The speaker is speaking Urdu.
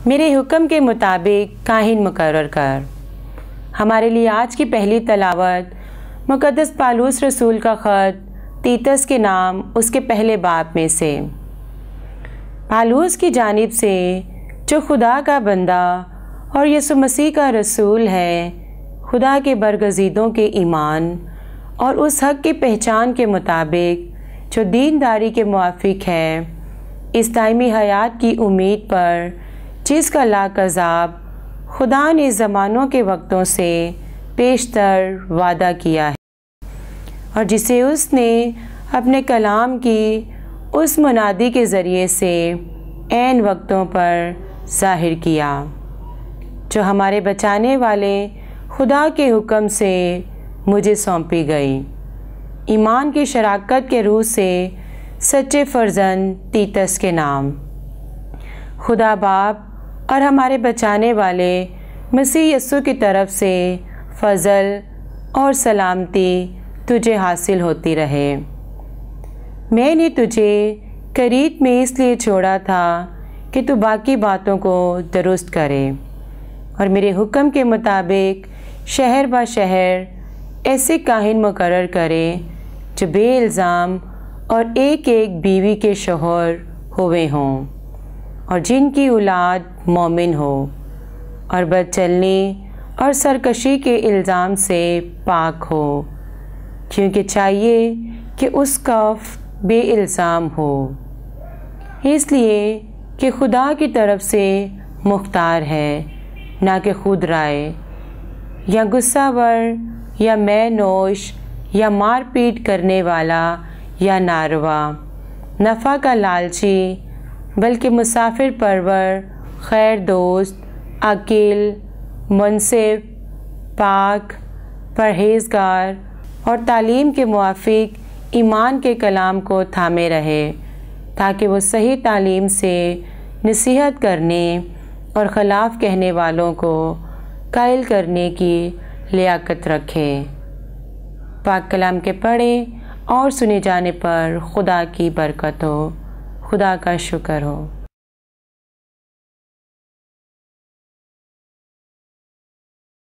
میرے حکم کے مطابق کاہن مقرر کر۔ ہمارے لیے آج کی پہلی تلاوت مقدس پالوس رسول کا خط تیتس کے نام اس کے پہلے باب میں سے۔ پالوس کی جانب سے جو خدا کا بندہ اور یسوع مسیح کا رسول ہے، خدا کے برگزیدوں کے ایمان اور اس حق کی پہچان کے مطابق جو دینداری کے موافق ہے، اس دائمی حیات کی امید پر جس کا لاکذاب خدا نے زمانوں کے وقتوں سے پیشتر وعدہ کیا ہے، اور جسے اس نے اپنے کلام کی اس منادی کے ذریعے سے عین وقتوں پر ظاہر کیا، جو ہمارے بچانے والے خدا کے حکم سے مجھے سونپی گئی، ایمان کی شراکت کے روح سے سچے فرزند تیتس کے نام۔ خدا باپ اور ہمارے بچانے والے مسیح یسوع کی طرف سے فضل اور سلامتی تجھے حاصل ہوتی رہے۔ میں نے تجھے کریت میں اس لیے چھوڑا تھا کہ تو باقی باتوں کو درست کرے اور میرے حکم کے مطابق شہر با شہر ایسے کاہن مقرر کرے جو بے الزام اور ایک ایک بیوی کے شوہر ہوئے ہوں، اور جن کی اولاد مومن ہو اور بد چلنی اور سرکشی کے الزام سے پاک ہو، کیونکہ چاہیے کہ اس کا بے الزام ہو، اس لیے کہ خدا کی طرف سے مختار ہے، نہ کہ خود رائے یا غصہ ور یا میں نوش یا مار پیٹ کرنے والا یا ناروا، نفع کا لالچی، بلکہ مسافر پرور، خیر دوست، عاقل، منصف، پاک، پرہیزگار اور تعلیم کے موافق ایمان کے کلام کو تھامے رہے، تاکہ وہ صحیح تعلیم سے نصیحت کرنے اور خلاف کہنے والوں کو قائل کرنے کی لیاقت رکھے۔ پاک کلام کے پڑھے اور سنے جانے پر خدا کی برکت ہو، خدا کا شکر ہو۔